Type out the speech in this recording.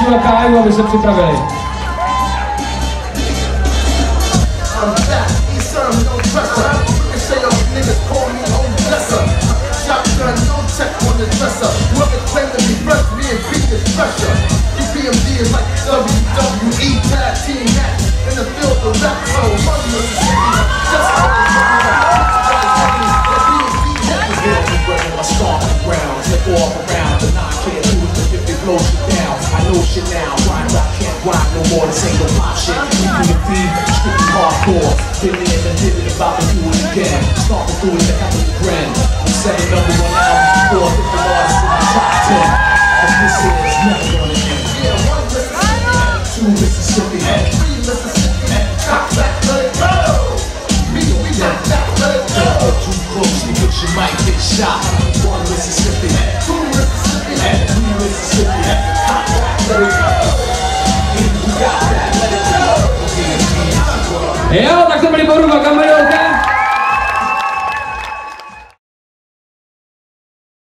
do Káju, aby se připravili. Shit now, grind, I can't grind no more, this ain't no pop shit. EPMD, strictly hardcore. Been in and did it, about to do it again. Stomping through it, the hell with the grin. I'm setting number 1 album, 4 different artists in the top 10. But this is never gonna end. Yeah, 1 Mississippi, 2 Mississippi, 3 Mississippi, cock back, let it go. We got that, let it go. Too close, niggas, you might get shot. 1 Mississippi, 2 Mississippi, 3 Mississippi, cock back, let it go. Jo, tak to byli Boruba, Kamery, OK?